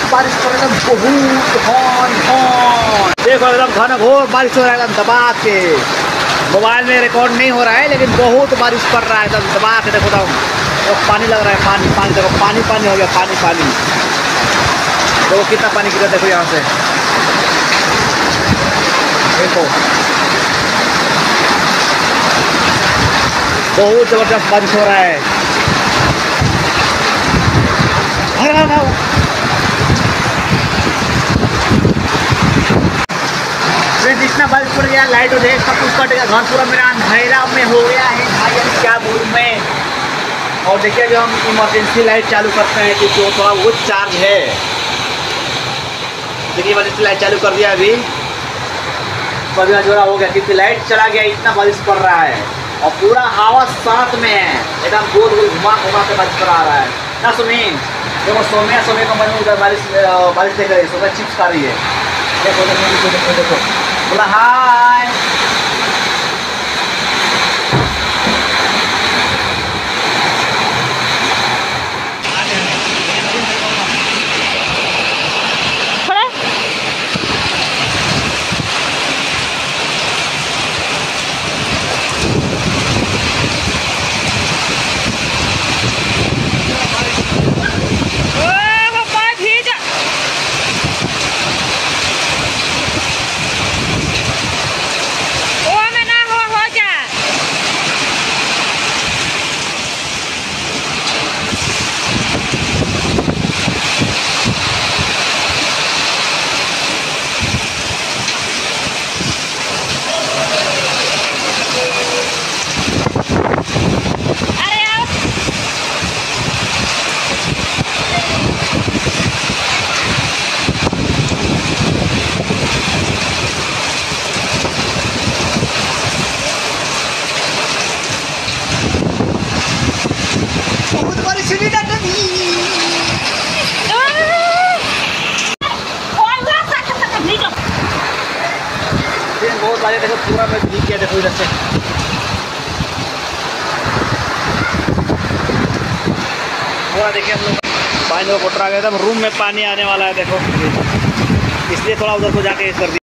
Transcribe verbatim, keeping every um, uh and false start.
बारिश कर एकदम बहुत हॉन हॉन। देखो एकदम घनघोर बारिश हो रहा है एकदम दबा के। मोबाइल में रिकॉर्ड नहीं हो रहा है लेकिन बहुत बारिश पड़ रहा है एकदम दबा के। देखो तो पानी लग रहा है, पानी पानी देखो, पानी पानी हो गया, पानी पानी। देखो कितना पानी गिरा, देखो यहाँ से देखो, बहुत जबरदस्त बारिश हो रहा है। इतना बारिश पड़ गया, लाइट हो जाए, सब कुछ कट गया, घर पूरा मेरा अंधेरा में हो गया है भाई, हम क्या बोलूं मैं। और देखिए अभी हम इमरजेंसी लाइट चालू करते हैं क्योंकि वो थोड़ा वो चार्ज है। देखिए इमरजेंसी लाइट चालू कर दिया अभी, पगला जोड़ा हो गया क्योंकि लाइट चला गया, इतना बारिश पड़ रहा है। और पूरा हवा साथ में है, एकदम गोल गोल घुमा घुमा के बारिश करा रहा है ना। सुनील देखो, सोम्या सोम्या कंपनी में उधर बारिश बारिश देख रही है, सोम्या चिप्स खा रही है। देखो देखो देखो देखो, बोला हाय। बहुत बारे देखो, पूरा मैं भीग गया, देखो इधर से पूरा। देखिए हम लोग पानी को कोटरा गया, एकदम रूम में पानी आने वाला है देखो, इसलिए थोड़ा उधर को जाके कर दिया।